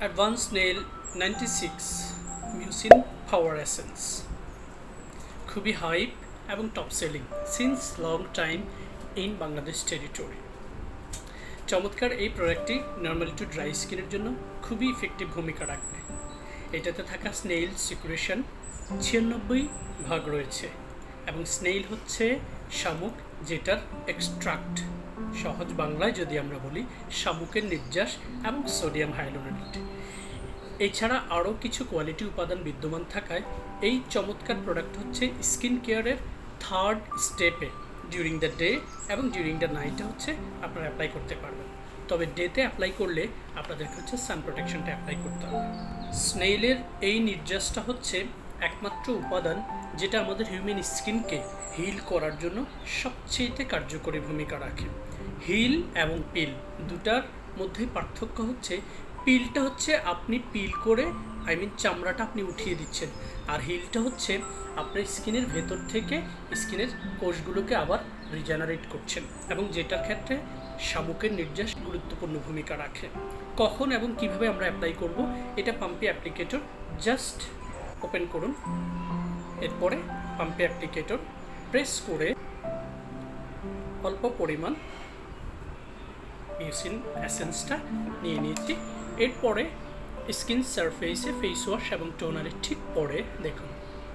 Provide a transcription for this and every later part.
Advanced Nail 96 Mucin Power Essence খুবই hype এবং top selling since long time in Bangladesh territory. চমৎকার এই প্রোডাক্টটি নর্মালি টু ড্রাই স্কিনের জন্য খুবই ইফেক্টিভ ভূমিকা রাখবে। এটাতে থাকা স্নেইল সিক্রেশন 96% রয়েছে এবং স্নেইল হচ্ছে শামুক, যেটার এক্সট্রাক্ট, সহজ বাংলায় যদি আমরা বলি শামুকের নির্যাস এবং সোডিয়াম হাইলোনেট। এছাড়া আরও কিছু কোয়ালিটি উপাদান বিদ্যমান থাকায় এই চমৎকার প্রোডাক্ট হচ্ছে স্কিন কেয়ারের থার্ড স্টেপে ডিউরিং দ্য ডে এবং ডিউরিং দ্য নাইটে হচ্ছে আপনারা অ্যাপ্লাই করতে পারবেন। তবে ডেতে অ্যাপ্লাই করলে আপনাদেরকে হচ্ছে সান প্রোটেকশনটা অ্যাপ্লাই করতে হবে। স্নেইলের এই নির্যাসটা হচ্ছে একমাত্র উপাদান যেটা আমাদের হিউম্যান স্কিনকে হিল করার জন্য সবচেয়ে কার্যকরী ভূমিকা রাখে। হিল এবং পিল দুটার মধ্যে পার্থক্য হচ্ছে, পিলটা হচ্ছে আপনি পিল করে চামড়াটা আপনি উঠিয়ে দিচ্ছেন, আর হিলটা হচ্ছে আপনার স্কিনের ভেতর থেকে স্কিনের কোষগুলোকে আবার রিজেনারেট করছেন, এবং যেটার ক্ষেত্রে শামুকের নির্যাস গুরুত্বপূর্ণ ভূমিকা রাখে। কখন এবং কিভাবে আমরা অ্যাপ্লাই করব, এটা পাম্পি অ্যাপ্লিকেটর জাস্ট ওপেন করুন, এরপরে পাম্পি অ্যাপ্লিকেটর প্রেস করে অল্প পরিমাণ মিউসিন এসেন্সটা নিয়ে নিচ্ছি। এরপরে স্কিন সারফেসে ফেস ওয়াশ এবং টোনারের ঠিক পরে দেখুন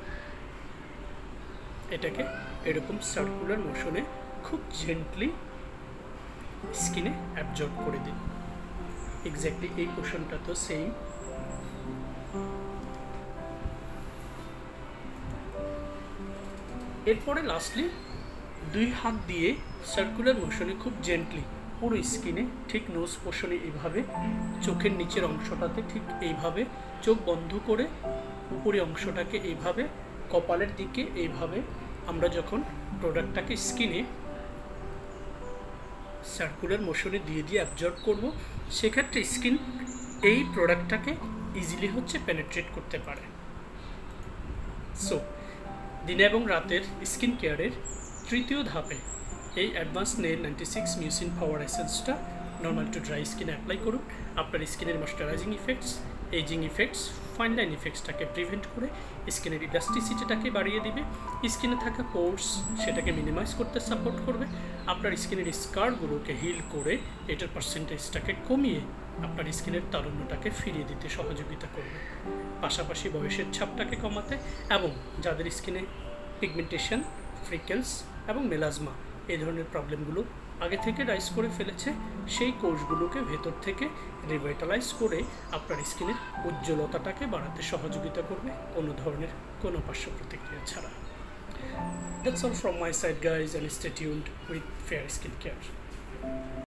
এটাকে এরকম সার্কুলার মোশনে খুব জেন্টলি স্কিনে অ্যাবজর্ব করে দিন। এক্স্যাক্টলি এই পোর্শনটা তো সেম। এরপরে লাস্টলি 2 হাত দিয়ে সার্কুলার মোশনে খুব জেন্টলি পুরো স্কিনে, ঠিক নোজ পোর্শনে এইভাবে, চোখের নিচের অংশটাতে ঠিক এইভাবে, চোখ বন্ধ করে উপরি অংশটাকে এইভাবে, কপালের দিকে এইভাবে আমরা যখন প্রোডাক্টটাকে স্কিনে সার্কুলার মোশনে দিয়ে অ্যাবজর্ব করব, সেক্ষেত্রে স্কিন এই প্রোডাক্টটাকে ইজিলি হচ্ছে পেনেট্রেট করতে পারে। সো দিনে এবং রাতের স্কিন কেয়ারের তৃতীয় ধাপে এই অ্যাডভান্স নেল 96 মিউসিন পাওয়ার এসেন্সটা নর্মাল টু ড্রাই স্কিনে অ্যাপ্লাই করুন। আপনার স্কিনের moisturizing effects, aging effects, fine line ইফেক্টসটাকে প্রিভেন্ট করে স্কিনের ইলাস্টিসিটিটাকে বাড়িয়ে দিবে, স্কিনে থাকা পোর্স সেটাকে মিনিমাইজ করতে সাপোর্ট করবে, আপনার স্কিনের স্কারগুলোকে হিল করে এটার পার্সেন্টেজটাকে কমিয়ে আপনার স্কিনের তারুণ্যটাকে ফিরিয়ে দিতে সহযোগিতা করবে, পাশাপাশি বয়সের ছাপটাকে কমাতে, এবং যাদের স্কিনে পিগমেন্টেশন, ফ্রিকেলস এবং মেলাজমা এই ধরনের প্রবলেমগুলো আগে থেকে রাইজ করে ফেলেছে, সেই কোষগুলোকে ভেতর থেকে রিভাইটালাইজ করে আপনার স্কিনের উজ্জ্বলতাটাকে বাড়াতে সহযোগিতা করবে, কোনো ধরনের কোনো পার্শ্ব প্রতিক্রিয়া ছাড়া। That's all from my side guys, and stay tuned with Fair Skin Care.